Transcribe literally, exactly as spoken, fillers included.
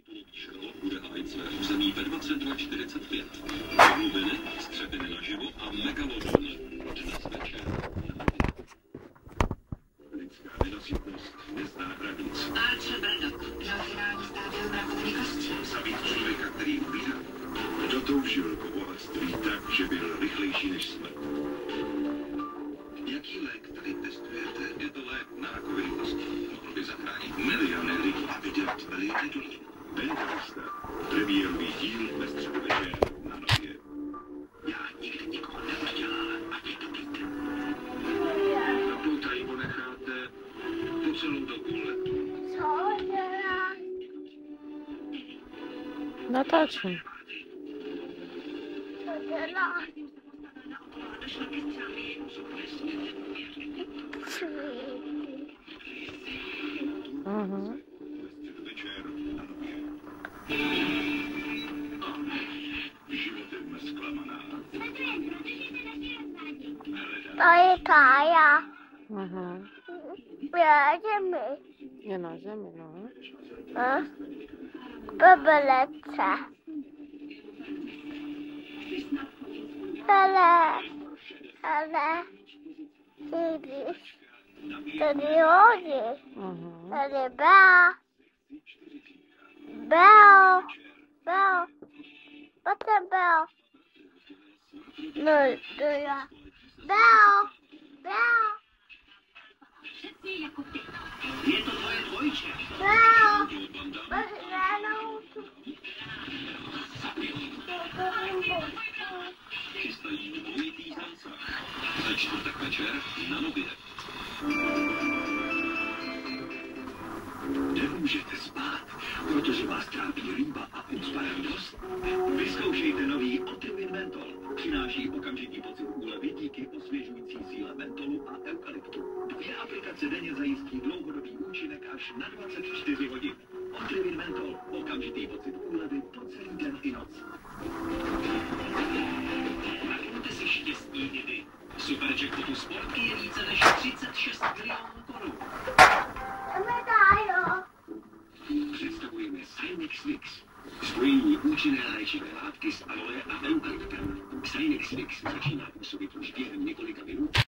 Škol bude hájit své území ve dvacet dva čtyřicet pět. Hlubiny, střepiny naživo a megalodon. Dnes večer. Lidská nenasytnost nezná hranic. Archer Braddock, na finální stádium rakoviny kostí. Zabít člověka, který umírá. Kdo toužil po bohatství tak, že byl rychlejší než smrt? Jaký lék tady testujete? Je to lék na rakovinu kostí. Mohl by zachránit miliony lidí a vydělat miliony dolarů. Mentalista. Premiérový díl ve středu večer na Nově. Já nikdy nikoho neudělal a vy to víte. Napoutají ponecháte po celou dobu letu. Co děláš? Natáčím. Co děláš? Mhm. Večer na Nově. Životem zklamaná. To je Kája. Mhm. Je zemi. Je na zemi, no. Hm? Bebelece. Ale, ale, vidíš, tady hodí, Mhm. tady byl, byl, byl, potom byl, no, to já, byl, byl, Je to tvoje dvojče. byl, byl, Chystají dvojitý tancák. Ve čtvrtek večer na Nově. Nemůžete spát, protože vás trápí líba a usparanost? Vyzkoušejte nový Otrivin Mentol. Přináší okamžitý pocit úlevy díky osvěžující síle mentolu a eukalyptu. Dvě aplikace denně zajistí dlouhodobý účinek až na dvacet čtyři hodin. Otrivin Mentol. Okamžitý pocit úlevy po celý den i noc. Naklonte si štěstí i vy. Superjackpotu sportky je více než třicet šest milionů korun. Představujeme Sinex Mix. Spojení účinné léčivé látky s aloe a eukalyptem. Sinex Mix začíná působit už během několika minut.